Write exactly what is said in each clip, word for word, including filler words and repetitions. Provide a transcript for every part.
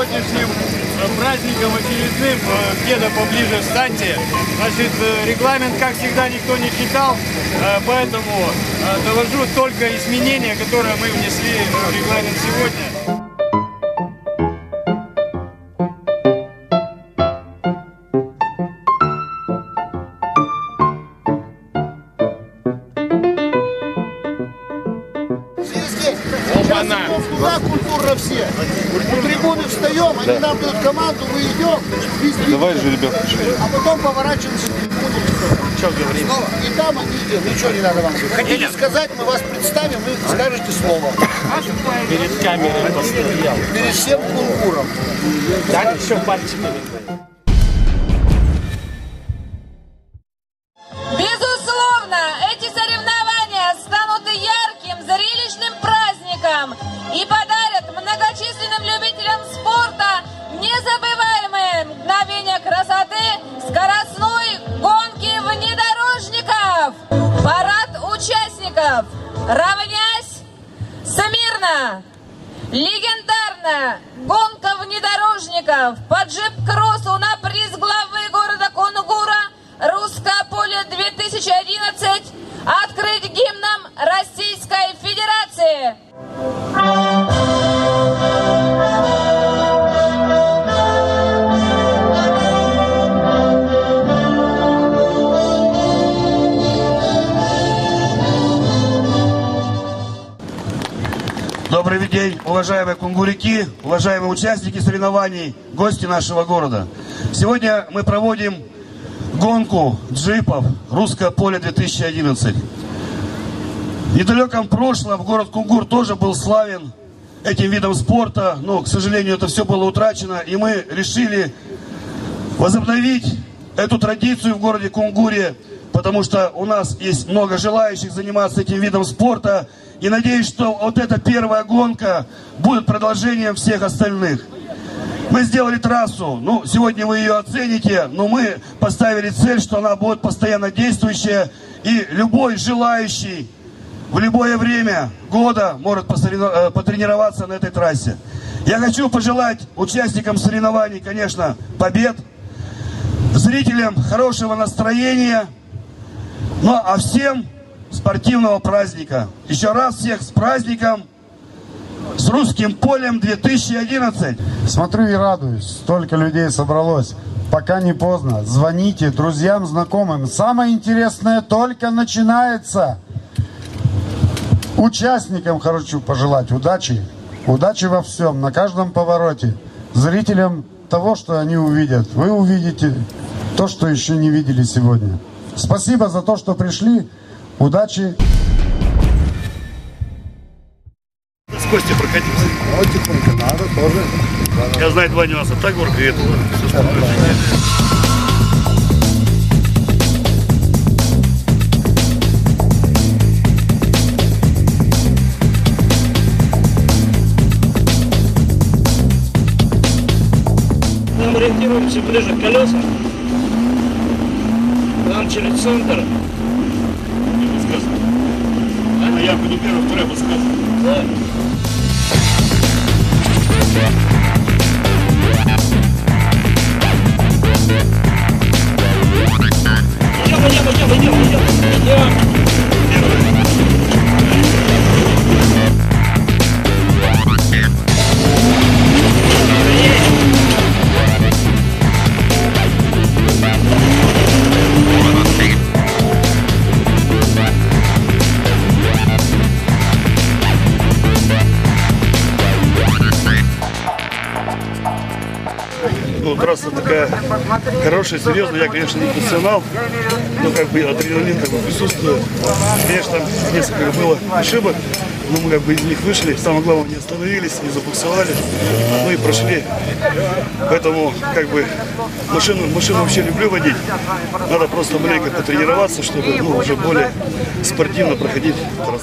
сегодняшним праздником очередным. Где-то поближе встаньте. Значит, регламент, как всегда, никто не читал, поэтому довожу только изменения, которые мы внесли в регламент сегодня. Туда культурно все. У трибуны встаем, они да. нам дают команду, мы идем. Давай же, ребят. А потом поворачиваемся к трибуне. Что говорим? И там они идут. Ничего не надо вам. Хотите сказать, мы вас представим, вы скажете слово. Перед камерой постоял. Перед всем кунгуром. Так, еще пальчиками. Безусловно, эти соревнования станут ярким зрелищным праздником и подарят многочисленным любителям спорта незабываемые мгновения красоты скоростной гонки внедорожников. Парад участников. Равнясь смирно. Легендарная гонка внедорожников по джип-кроссу на приз главы города Кунгура «Русское поле две тысячи одиннадцать» открыть гимном Российской Федерации. Добрый день, уважаемые кунгуряки, уважаемые участники соревнований, гости нашего города. Сегодня мы проводим гонку джипов «Русское поле две тысячи одиннадцать». В недалеком прошлом город Кунгур тоже был славен этим видом спорта, но, к сожалению, это все было утрачено, и мы решили возобновить эту традицию в городе Кунгуре, потому что у нас есть много желающих заниматься этим видом спорта, и надеюсь, что вот эта первая гонка будет продолжением всех остальных. Мы сделали трассу, ну, сегодня вы ее оцените, но мы поставили цель, что она будет постоянно действующая, и любой желающий в любое время года может потренироваться на этой трассе. Я хочу пожелать участникам соревнований, конечно, побед, зрителям хорошего настроения, ну, а всем спортивного праздника. Еще раз всех с праздником! С русским полем две тысячи одиннадцать. Смотрю и радуюсь. Столько людей собралось. Пока не поздно. Звоните друзьям, знакомым. Самое интересное только начинается. Участникам хочу пожелать удачи. Удачи во всем, на каждом повороте. Зрителям того, что они увидят. Вы увидите то, что еще не видели сегодня. Спасибо за то, что пришли. Удачи. С Костей прокатимся. Вот тихонько надо тоже. Я знаю два нюанса. Так горка и это. Нам ориентируемся ближе к колесам. Нам через центр. А я буду первый, второй подсказывать. Да. Идем, идем, идем, идем, идем, идем. Ну, трасса такая хорошая, серьезная. Я, конечно, не профессионал, но как бы адреналин как бы присутствует. Конечно, там несколько было ошибок, но мы как бы из них вышли. Самое главное, не остановились, не забуксовали, ну и прошли. Поэтому как бы машину, машину вообще люблю водить. Надо просто маленько потренироваться, чтобы ну, уже более спортивно проходить трассу.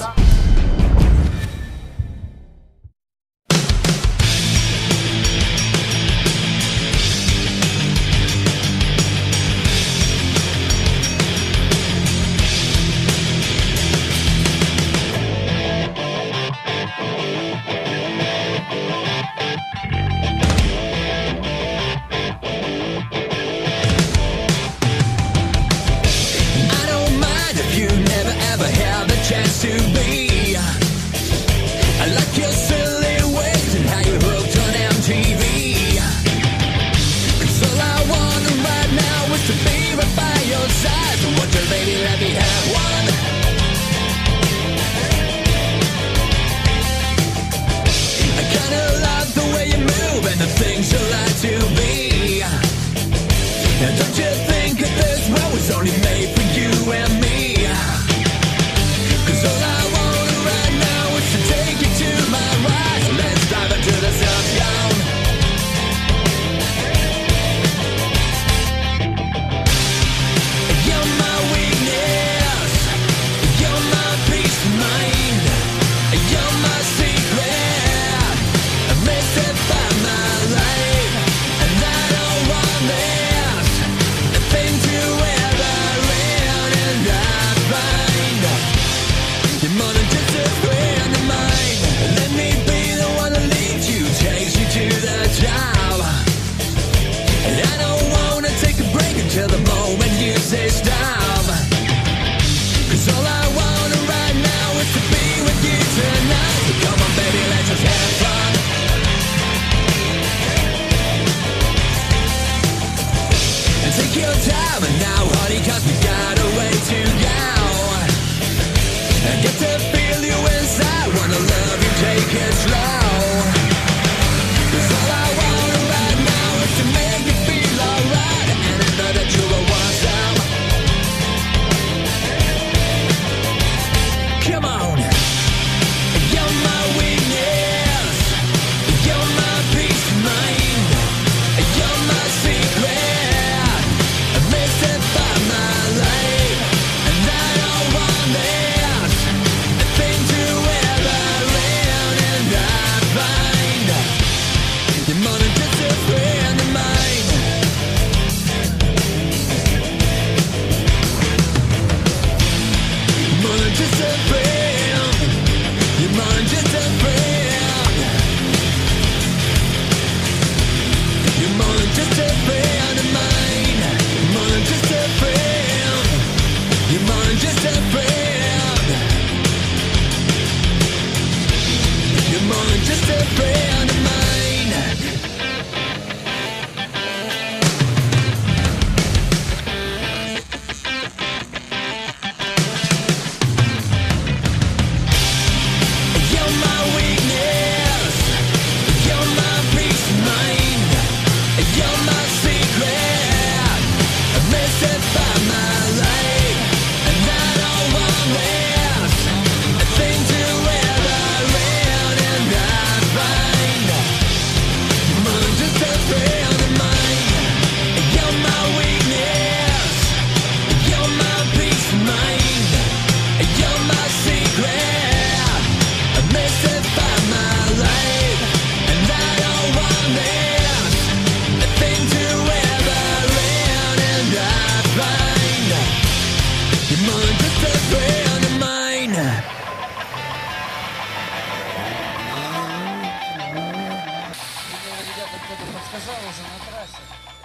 сказал уже на трассе.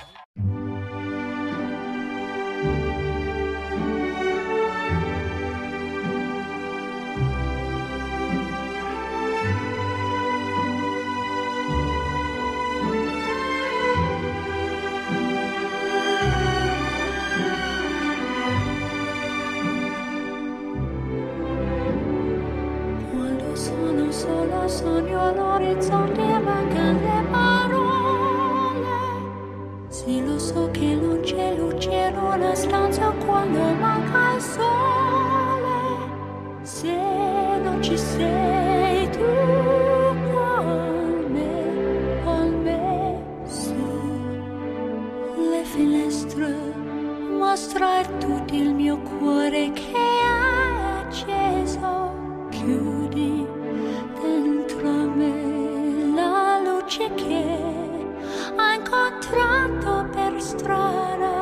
Solo sogno l'orizzonte e mancano le parole. Sì, lo so che non c'è luce in una stanza quando manca il sole. Se non ci sei tu con me, con me, su le finestre mostrar tutto il mio cuore che è acceso. Chiudi dentro me la luce che ha incontrato per strada.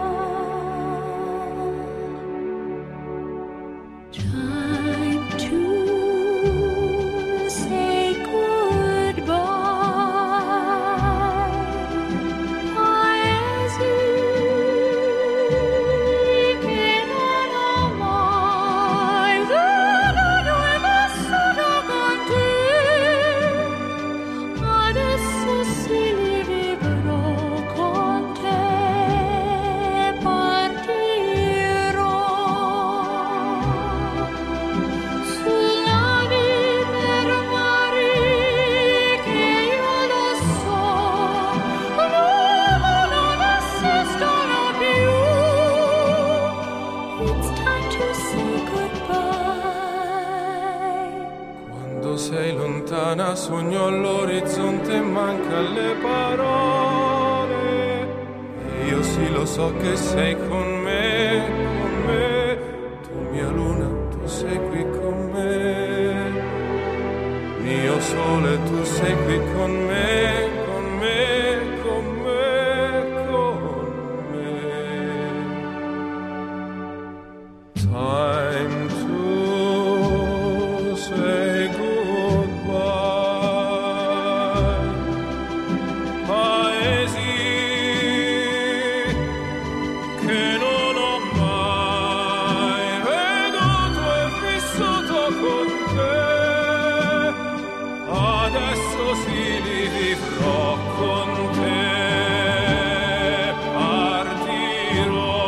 Time to say goodbye. Paesi che non ho mai veduto e vissuto con te. Adesso sì li vivrò con te. Partirò su navi per mari che io lo so l'uomo non esistono più. It's time to say goodbye. Quando sei lontana sogno all'orizzonte e manca le parole. E io sì lo so che sei con me, con me. Tu mia luna, tu sei qui con me. Mio sole, tu sei qui con me, con me, con me, con me. Time to say goodbye. Paesi che non ho mai veduto e vissuto con te. Adesso sì li vivrò con te. Partirò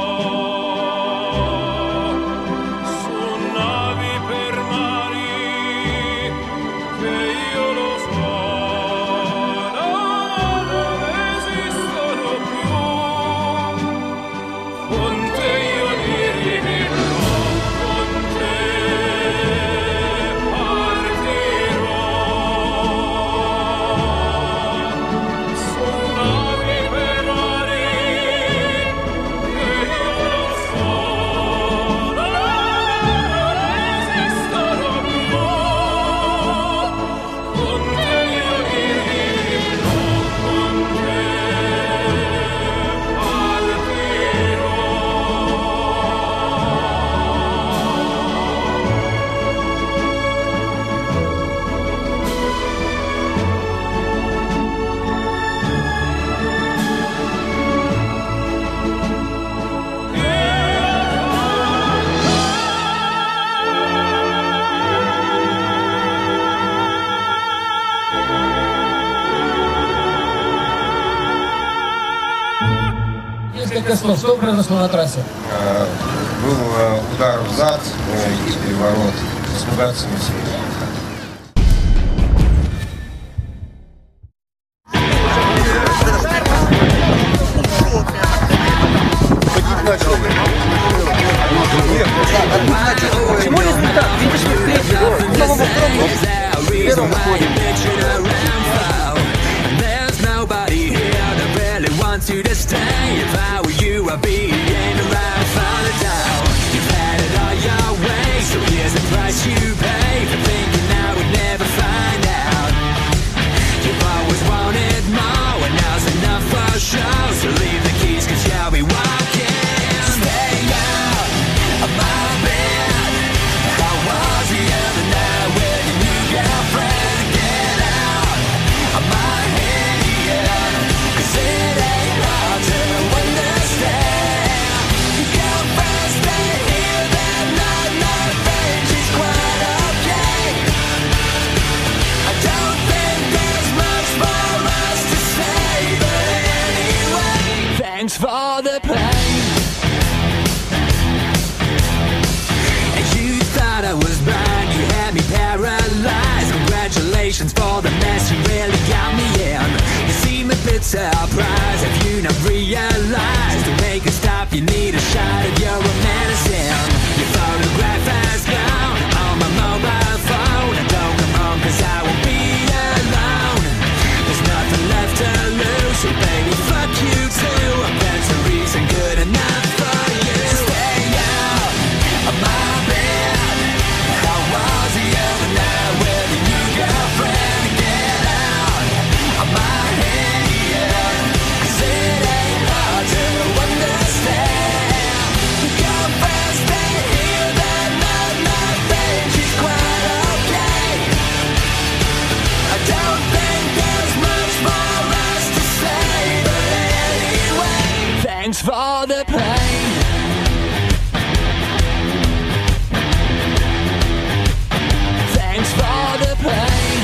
su navi per mari che io lo so non esistono più. Con te io li vivrò, con te partirò su navi per mari che io lo so non esistono più. Con te io li vivrò, con te partirò. Несколько слов. Что произошло на трассе? Был э, удар в зад э, и переворот. Испугаться не успели. Почему результат? Видишь, мы в третьем. Новому пробу. Первым ходим. To the stay, if I were you, I'd be in around further down. You've had it all your way, so here's the price you pay for thinking I would never find out. You've always wanted more, and now's enough for sure. So leave the keys, cause you'll be walking. Stay out of my bed. How was the other night with your new girlfriend? Get out of my head, yeah. for the pain. You thought I was blind, you had me paralyzed. Congratulations for the mess, you really got me in. You seem a bit surprised, have you not realized? To make it stop you need a shot of your medicine. Your photograph has gone on my mobile phone. And don't come home cause I won't be alone. There's nothing left to lose, so baby fuck you too. That's a reason good enough for you. Stay out of my bed. How was the other night with your new girlfriend? Get out of my head, cause it ain't hard to understand. Your girlfriend stayed here that night, nothing, she's quite okay. I don't think there's much for us to say, but anyway, thanks for the pain. Thanks for the pain.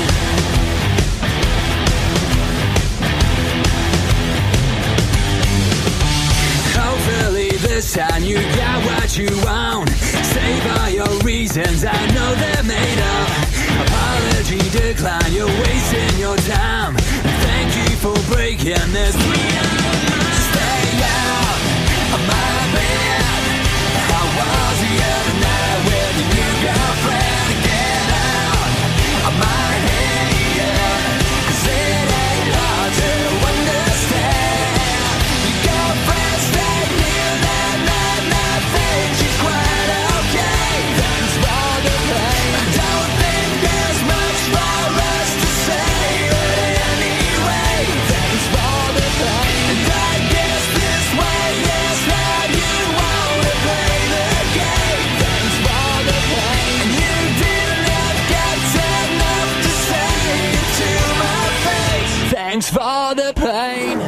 Hopefully this time you got what you want. Save all your reasons, I know they're made up. Apology decline, you're wasting your time. Thank you for breaking this. Stay out of my bed. How was the other night with your new girlfriend? Get out of my head, cause it ain't hard to understand. Your girlfriend stayed here that night, nothing, she's quite okay. Thanks for the pain. I don't think there's much for us to say, but anyway, thanks for the pain. And I guess this way is how you wanna play the game. Thanks for the pain. And you didn't have guts enough to say it to my face. Thanks for the pain.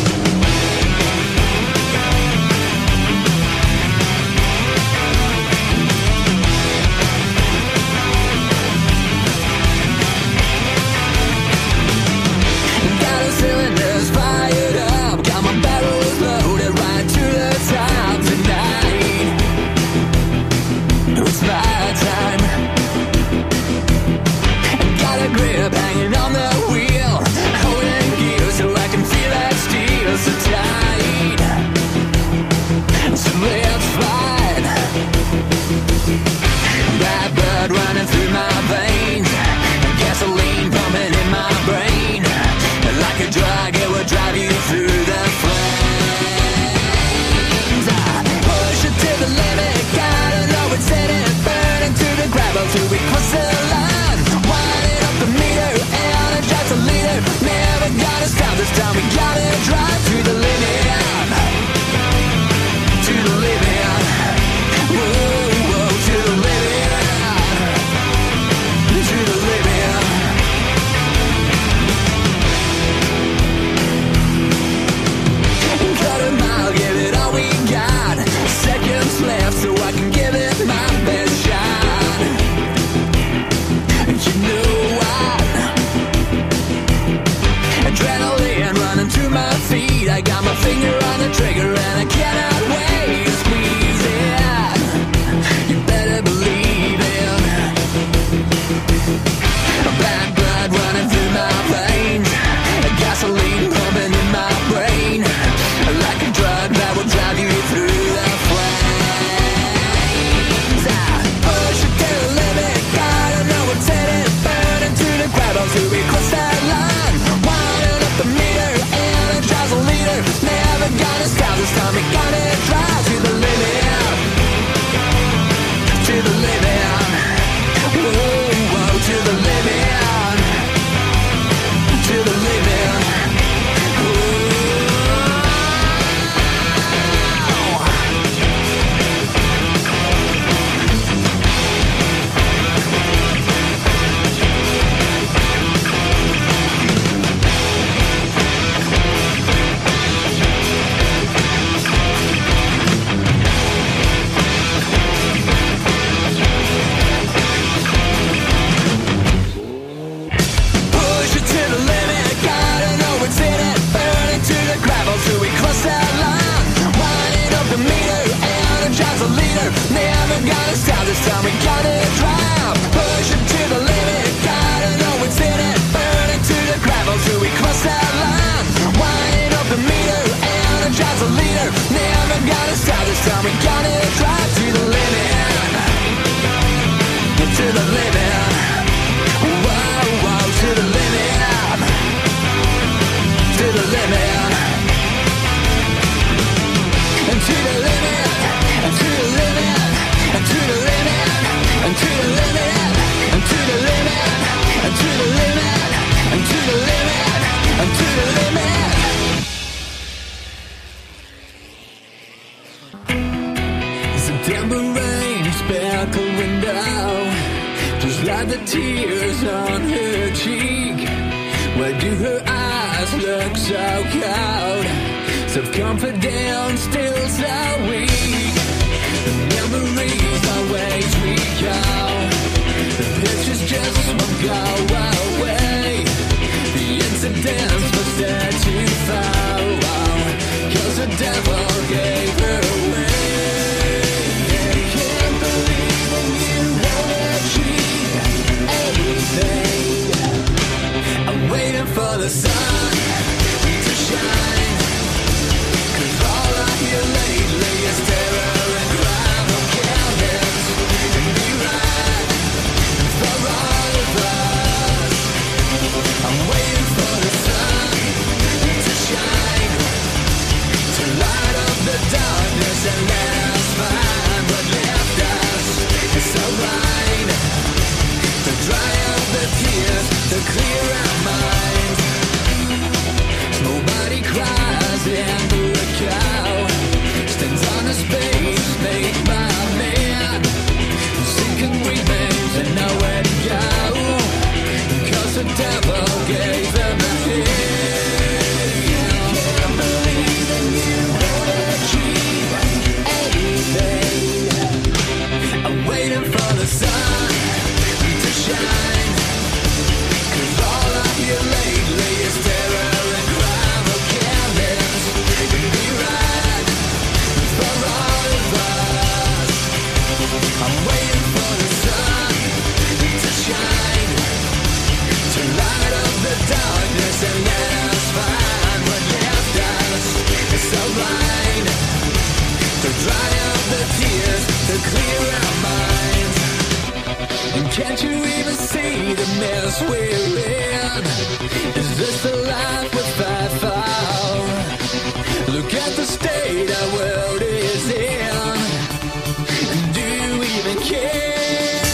Got the cylinders fired up, got my barrels loaded right to the top tonight. It's my time. Got a grip hanging on the wheel, holding gear so I can feel that steel so tight. So let's fight. Bad blood running through my veins, gasoline pumping in my brain. Like a drug, it will drive you through the flames. I push it to the limit, gotta know it's in it. Burning to the gravel till we cross the line. Winding up the meter, energize the leader. Never gonna stop this time, we gotta drive to the limit. To the limit. Whoa, whoa, to the limit. To the limit. Cut a mile, give it all we got. Seconds left so I can give it my best shot. You know what? Adrenaline running through my feet. I got my finger on the trigger and I cannot wait to squeeze it. You better believe it. Bad blood running through my veins, gasoline pumping in my brain. Like a drug that will drive you through the flames. I push it to the limit, gotta know what's in it. Burning to the gravel till we cross that line. Winding up the meter, energize the leader. tears on her cheek? Why do her eyes look so cold? Self-confidence still so weak. The memories always recall. The pictures just won't go away. The incidents were set to fall, 'cause the devil gave her away. Can't believe when you wanna achieve anything. I'm waiting for the sun to shine, 'cause all I hear lately is terror and crime of killings. And be right for all of us. I'm waiting for the sun to shine, to light up the darkness and let us find what left us. It's so right to dry up the tears, to clear our minds. Nobody cries into a cow, stands on a space made by a man, sinking remains and nowhere to go, 'cause the devil gave them a hand. Can't believe that you wanna achieve anything. I'm waiting for the sun to shine, 'cause all I hear lately is terror and crime of killings. And be right for all of us. I'm waiting for the sun to shine, to light up the darkness and let us find what left us. It's so blind to dry up the tears, to clear our minds. And can't you even see the mess we're in? Is this the life we fight for? Look at the state our world is in. Do you even care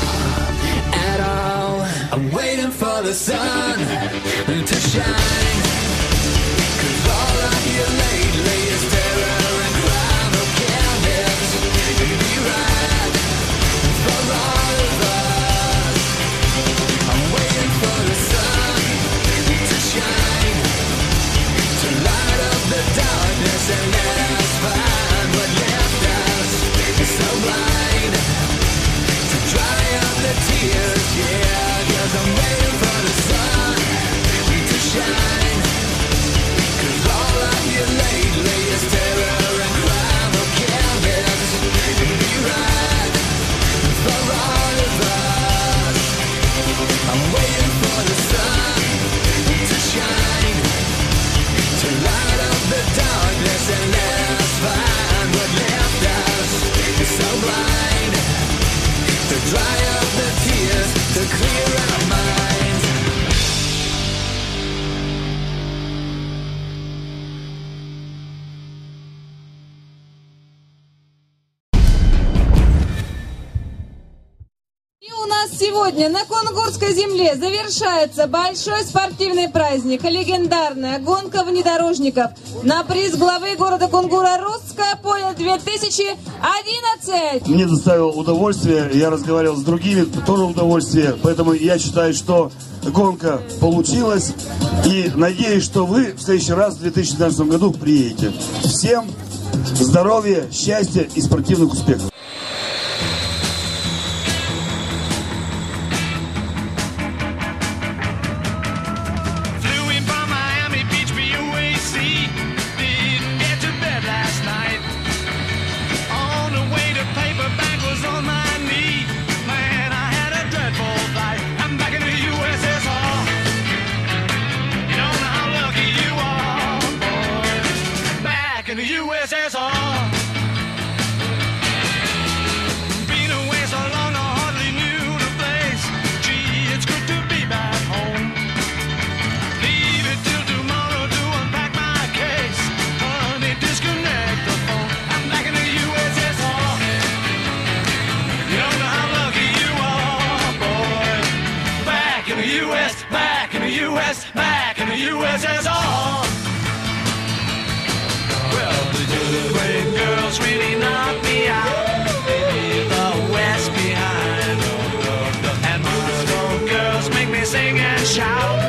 at all? I'm waiting for the sun to shine, 'cause all I hear lately is terror and crime of killings. And be right for all of us. I'm waiting for the sun to shine, to light up the darkness and let us find what left us. It's so blind to dry up the tears, yeah, 'cause I'm waiting for the sun to shine, 'cause all I hear lately is terror and crime of killings. And be right for all of us. I'm waiting for the sun to shine, to light up the darkness and let us find what left us. It's so blind to dry up the tears, to clear our minds. И у нас сегодня на Кунгурской земле завершается большой спортивный праздник, легендарная гонка внедорожников на приз главы города Кунгура «Русское поле две тысячи одиннадцать». Мне доставило удовольствие, я разговаривал с другими, тоже удовольствие, поэтому я считаю, что гонка получилась, и надеюсь, что вы в следующий раз в две тысячи двенадцатом году приедете. Всем здоровья, счастья и спортивных успехов! In the U S S R, been away so long I hardly knew the place. Gee, it's good to be back home. Leave it till tomorrow to unpack my case. Honey, disconnect the phone. I'm back in the U S S R. You don't know how lucky you are, boy. Back in the U S, back in the U S, back in the U S S R. The great girls really knock me out. Leave the West behind. And my sing and shout.